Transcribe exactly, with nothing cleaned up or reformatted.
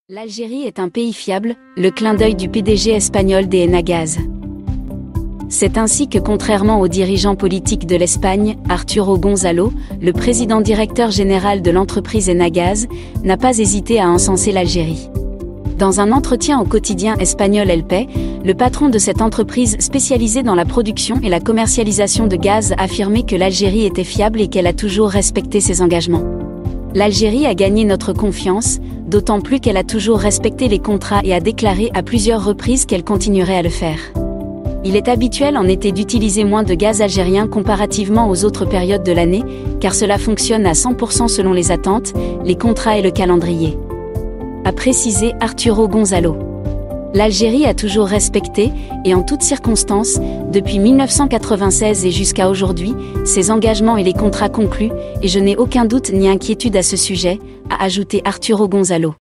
L'Algérie est un pays fiable, le clin d'œil du P D G espagnol d'Enagás. C'est ainsi que, contrairement au dirigeant politique de l'Espagne, Arturo Gonzalo, le président directeur général de l'entreprise Enagás, n'a pas hésité à encenser l'Algérie. Dans un entretien au quotidien espagnol El País, le patron de cette entreprise spécialisée dans la production et la commercialisation de gaz a affirmé que l'Algérie était fiable et qu'elle a toujours respecté ses engagements. L'Algérie a gagné notre confiance, d'autant plus qu'elle a toujours respecté les contrats et a déclaré à plusieurs reprises qu'elle continuerait à le faire. Il est habituel en été d'utiliser moins de gaz algérien comparativement aux autres périodes de l'année, car cela fonctionne à cent pour cent selon les attentes, les contrats et le calendrier. A précisé Arturo Gonzalo. L'Algérie a toujours respecté, et en toutes circonstances, depuis mille neuf cent quatre-vingt-seize et jusqu'à aujourd'hui, ses engagements et les contrats conclus, et je n'ai aucun doute ni inquiétude à ce sujet, a ajouté Arturo Gonzalo.